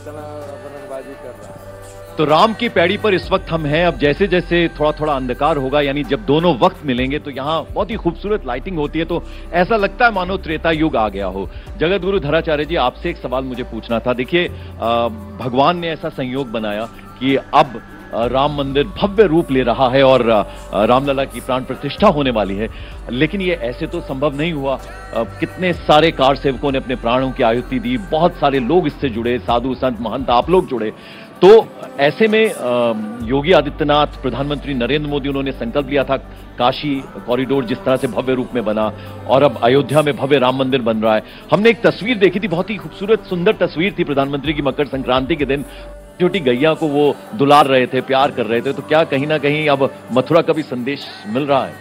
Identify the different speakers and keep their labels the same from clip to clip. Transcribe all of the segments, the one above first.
Speaker 1: इतना अपनबाजी कर रहा है।
Speaker 2: तो राम की पैड़ी पर इस वक्त हम हैं। अब जैसे जैसे थोड़ा थोड़ा अंधकार होगा, यानी जब दोनों वक्त मिलेंगे तो यहाँ बहुत ही खूबसूरत लाइटिंग होती है, तो ऐसा लगता है मानो त्रेता युग आ गया हो। जगत गुरु धराचार्य जी, आपसे एक सवाल मुझे पूछना था। देखिए, भगवान ने ऐसा संयोग बनाया कि अब राम मंदिर भव्य रूप ले रहा है और रामलला की प्राण प्रतिष्ठा होने वाली है, लेकिन ये ऐसे तो संभव नहीं हुआ। कितने सारे कार सेवकों ने अपने प्राणों की आहुति दी, बहुत सारे लोग इससे जुड़े, साधु संत महंत आप लोग जुड़े। तो ऐसे में योगी आदित्यनाथ, प्रधानमंत्री नरेंद्र मोदी, उन्होंने संकल्प लिया था काशी कॉरिडोर जिस तरह से भव्य रूप में बना, और अब अयोध्या में भव्य राम मंदिर बन रहा है। हमने एक तस्वीर देखी थी, बहुत ही खूबसूरत सुंदर तस्वीर थी प्रधानमंत्री की, मकर संक्रांति के दिन छोटी गैया को वो दुलार रहे थे, प्यार कर रहे थे। तो क्या कहीं ना कहीं अब मथुरा का भी संदेश मिल रहा है?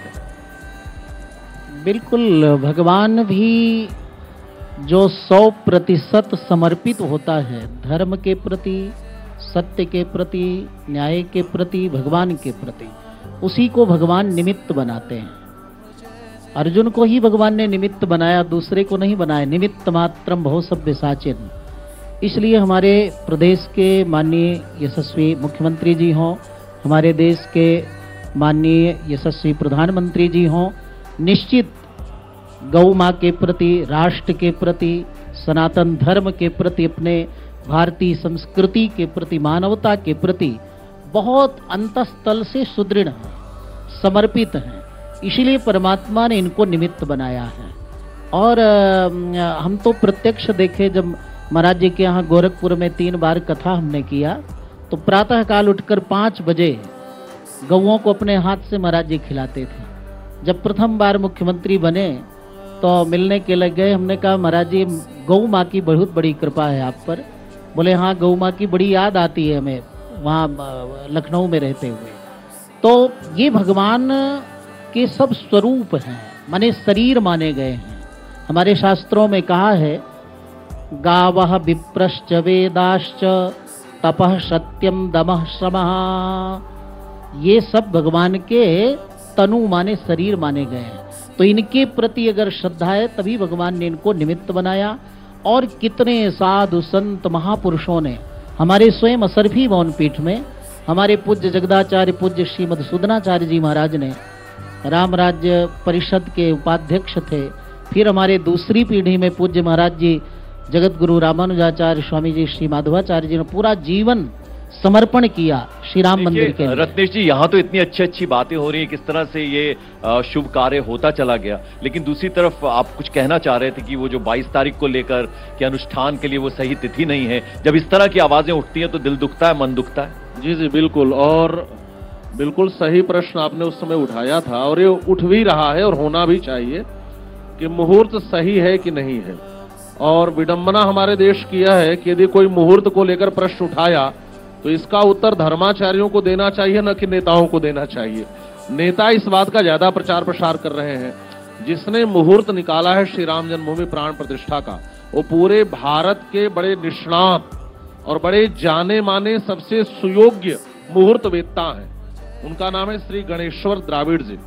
Speaker 3: बिल्कुल, भगवान भी जो 100% समर्पित होता है धर्म के प्रति, सत्य के प्रति, न्याय के प्रति, भगवान के प्रति, उसी को भगवान निमित्त बनाते हैं। अर्जुन को ही भगवान ने निमित्त बनाया, दूसरे को नहीं बनाया। निमित्त मात्रम भव सभ्य साचिन। इसलिए हमारे प्रदेश के माननीय यशस्वी मुख्यमंत्री जी हों, हमारे देश के माननीय यशस्वी प्रधानमंत्री जी हों, निश्चित गौ माँ के प्रति, राष्ट्र के प्रति, सनातन धर्म के प्रति, अपने भारतीय संस्कृति के प्रति, मानवता के प्रति बहुत अंतःस्थल से सुदृढ़ हैं, समर्पित हैं। इसीलिए परमात्मा ने इनको निमित्त बनाया है। और हम तो प्रत्यक्ष देखे, जब महाराज जी के यहाँ गोरखपुर में 3 बार कथा हमने किया, तो प्रातः काल उठकर 5 बजे गौओं को अपने हाथ से महाराज जी खिलाते थे। जब प्रथम बार मुख्यमंत्री बने तो मिलने के लिए गए, हमने कहा महाराज जी गौ माँ की बहुत बड़ी कृपा है आप पर। बोले हाँ, गौ माँ की बड़ी याद आती है हमें वहाँ लखनऊ में रहते हुए। तो ये भगवान के सब स्वरूप हैं, माने शरीर माने गए हैं। हमारे शास्त्रों में कहा है, गावः विप्रश्च वेदाश्च तपः सत्यम दमः श्रमः। ये सब भगवान के तनु माने शरीर माने गए हैं। तो इनके प्रति अगर श्रद्धा है तभी भगवान ने इनको निमित्त बनाया। और कितने साधु संत महापुरुषों ने, हमारे स्वयं असरफी मौन पीठ में हमारे पूज्य जगदाचार्य पूज्य श्री मधुसूदनाचार्य जी महाराज ने राम राज्य परिषद के उपाध्यक्ष थे। फिर हमारे दूसरी पीढ़ी में पूज्य महाराज जी जगत गुरु रामानुजाचार्य स्वामी जी श्री माधवाचार्य जी ने पूरा जीवन समर्पण किया श्री राम मंदिर के लिए।
Speaker 2: रत्नेश जी, यहाँ तो इतनी अच्छी अच्छी बातें हो रही है, किस तरह से ये शुभ कार्य होता चला गया, लेकिन दूसरी तरफ आप कुछ कहना चाह रहे थे कि वो जो 22 तारीख को लेकर के अनुष्ठान के लिए वो सही तिथि नहीं है। जब इस तरह की आवाजें उठती हैं तो दिल दुखता है, मन दुखता है।
Speaker 4: जी जी बिल्कुल, और बिल्कुल सही प्रश्न आपने उस समय उठाया था, और ये उठ भी रहा है और होना भी चाहिए कि मुहूर्त सही है कि नहीं है। और विडंबना हमारे देश की यह है कि यदि कोई मुहूर्त को लेकर प्रश्न उठाया तो इसका उत्तर धर्माचार्यों को देना चाहिए, न कि नेताओं को देना चाहिए। नेता इस बात का ज्यादा प्रचार प्रसार कर रहे हैं। जिसने मुहूर्त निकाला है श्री राम जन्मभूमि प्राण प्रतिष्ठा का, वो पूरे भारत के बड़े निष्णात और बड़े जाने माने सबसे सुयोग्य मुहूर्त वेत्ता हैं। उनका नाम है श्री गणेश्वर द्राविड़ जी।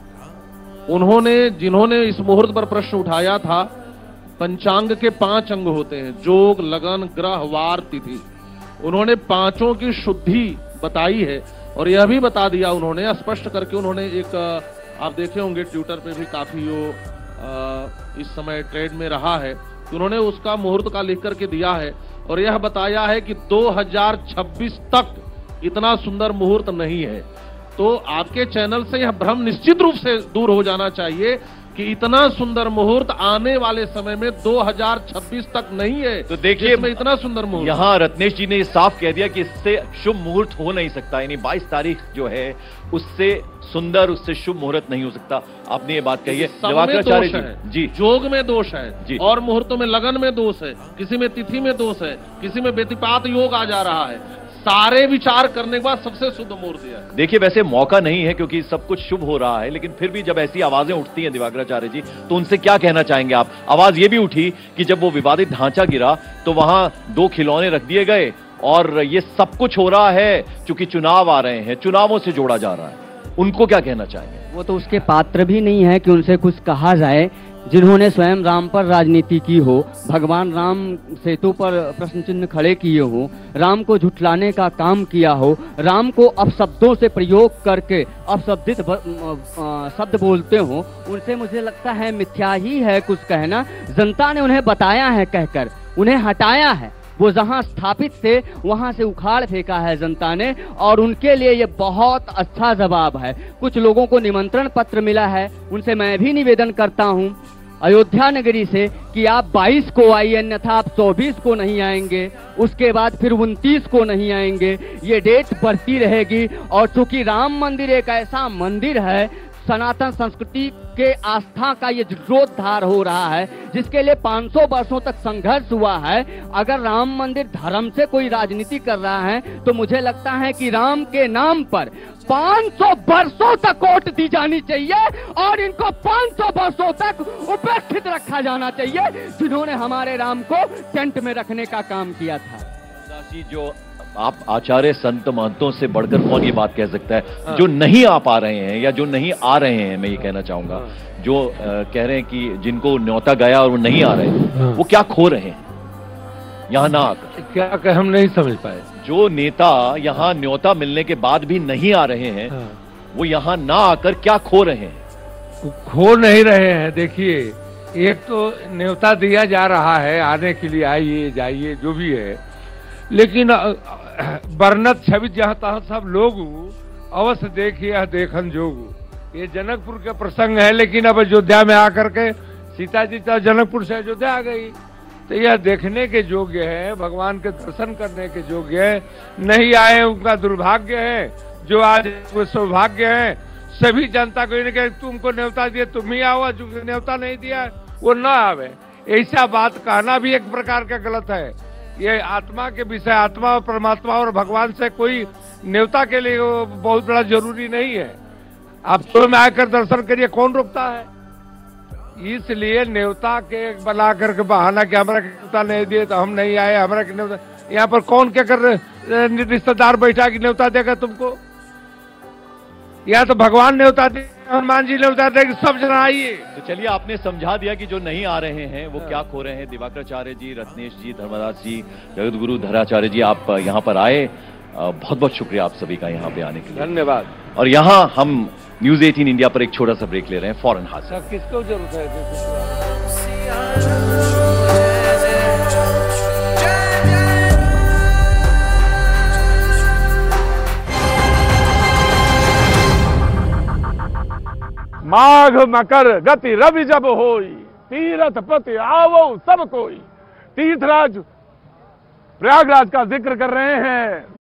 Speaker 4: जिन्होंने इस मुहूर्त पर प्रश्न उठाया था, पंचांग के 5 अंग होते हैं, जोग, लगन, ग्रह, वार, तिथि। उन्होंने 5 की शुद्धि बताई है, और यह भी बता दिया उन्होंने स्पष्ट करके। उन्होंने एक, आप देखे होंगे ट्विटर पे भी काफी वो इस समय ट्रेंड में रहा है, तो उन्होंने उसका मुहूर्त का लिख करके दिया है, और यह बताया है कि 2026 तक इतना सुंदर मुहूर्त नहीं है। तो आपके चैनल से यह भ्रम निश्चित रूप से दूर हो जाना चाहिए कि इतना सुंदर मुहूर्त आने वाले समय में 2026 तक नहीं है।
Speaker 2: तो देखिए,
Speaker 4: इतना सुंदर मुहूर्त,
Speaker 2: यहाँ रत्नेश जी ने साफ कह दिया कि इससे शुभ मुहूर्त हो नहीं सकता, यानी 22 तारीख जो है उससे सुंदर, उससे शुभ मुहूर्त नहीं हो सकता। आपने ये बात कही है।
Speaker 4: दिवाकराचार्य जी, जोग में दोष है जी, और मुहूर्तों में लगन में दोष है, किसी में तिथि में दोष है, किसी में व्यतिपात योग आ जा रहा है। सारे विचार करने के बाद सबसे शुद्ध मुहूर्त है।
Speaker 2: देखिए, वैसे मौका नहीं है क्योंकि सब कुछ शुभ हो रहा है, लेकिन फिर भी जब ऐसी आवाजें उठती हैं दिवाकराचार्य जी, तो उनसे क्या कहना चाहेंगे आप? आवाज ये भी उठी कि जब वो विवादित ढांचा गिरा तो वहां 2 खिलौने रख दिए गए, और ये सब कुछ हो रहा है क्योंकि चुनाव आ रहे हैं, चुनावों से जोड़ा जा रहा है। उनको क्या कहना चाहेंगे?
Speaker 5: वो तो उसके पात्र भी नहीं है कि उनसे कुछ कहा जाए, जिन्होंने स्वयं राम पर राजनीति की हो, भगवान राम सेतु पर प्रश्न चिन्ह खड़े किए हो, राम को झुठलाने का काम किया हो, राम को अपशब्दों से प्रयोग करके अपशब्दित शब्द बोलते हो, उनसे मुझे लगता है मिथ्या ही है कुछ कहना। जनता ने उन्हें बताया है कहकर, उन्हें हटाया है। वो जहां स्थापित थे वहां से उखाड़ फेंका है जनता ने, और उनके लिए ये बहुत अच्छा जवाब है। कुछ लोगों को निमंत्रण पत्र मिला है, उनसे मैं भी निवेदन करता हूं अयोध्या नगरी से कि आप 22 को आइए, अन्यथा आप 24 को नहीं आएंगे, उसके बाद फिर 29 को नहीं आएंगे। ये डेट बढ़ती रहेगी। और चूंकि राम मंदिर एक ऐसा मंदिर है, सनातन संस्कृति के आस्था का ये जीर्णोद्धार हो रहा है, जिसके लिए 500 वर्षों तक संघर्ष हुआ है। अगर राम मंदिर धर्म से कोई राजनीति कर रहा है तो मुझे लगता है कि राम के नाम पर 500 वर्षों तक वोट दी जानी चाहिए और इनको 500 वर्षों तक उपेक्षित रखा जाना चाहिए, जिन्होंने हमारे राम को टेंट में रखने का काम किया था।
Speaker 2: जो आप आचार्य संत महंतों से बढ़कर कौन ये बात कह सकता है जो नहीं आ पा रहे हैं या जो नहीं आ रहे हैं, मैं ये कहना चाहूंगा, जो कह रहे हैं कि जिनको न्योता गया और वो नहीं आ रहे हैं, वो क्या खो रहे हैं यहाँ ना आकर?
Speaker 1: क्या कह, हम नहीं समझ पाए।
Speaker 2: जो नेता यहाँ न्योता मिलने के बाद भी नहीं आ रहे हैं, वो यहाँ ना आकर क्या खो रहे हैं?
Speaker 1: खो नहीं रहे हैं। देखिए, एक तो न्योता दिया जा रहा है आने के लिए, आइए जाइए जो भी है, लेकिन बरनत छवि जहां तहां सब लोग अवश्य देखिए देखन जोग। ये जनकपुर का प्रसंग है, लेकिन अब अयोध्या में आकर के सीता जी तो जनकपुर से अयोध्या आ गई, तो यह देखने के योग्य है, भगवान के दर्शन करने के योग्य है। नहीं आए उनका दुर्भाग्य है, जो आज वो सौभाग्य है। सभी जनता को इन्हें तुमको न्योता दिया तुम ही आओ, जो न्योता नहीं दिया वो ना आवे, ऐसा बात कहना भी एक प्रकार का गलत है। ये आत्मा के विषय, आत्मा और परमात्मा और भगवान से कोई न्योता के लिए बहुत बड़ा जरूरी नहीं है। आप स्वयं में आकर दर्शन करिए, कौन रोकता है? इसलिए न्योता के बना करके बहाना कि हमारा न्योता नहीं दिए तो हम नहीं आए, हमारा न्योता। यहाँ पर कौन क्या कर रिश्तेदार बैठा कि न्योता देगा तुमको? या तो भगवान न्योता दे, हनुमान जी न्योता दे, सब जना आइए।
Speaker 2: तो चलिए, आपने समझा दिया कि जो नहीं आ रहे हैं वो क्या खो रहे हैं। दिवाकराचार्य जी, रत्नेश जी, धर्मदास जी, जगत गुरु धराचार्य जी, आप यहाँ पर आए, बहुत बहुत शुक्रिया आप सभी का यहाँ पे आने के लिए।
Speaker 1: धन्यवाद।
Speaker 2: और यहाँ हम न्यूज 18 इंडिया पर एक छोटा सा ब्रेक ले रहे हैं, फौरन हाजिर।
Speaker 1: किसको जरूरत है? माघ मकर गति रवि जब होई, तीरथ पति आवो सब कोई। तीर्थराज प्रयागराज का जिक्र कर रहे हैं।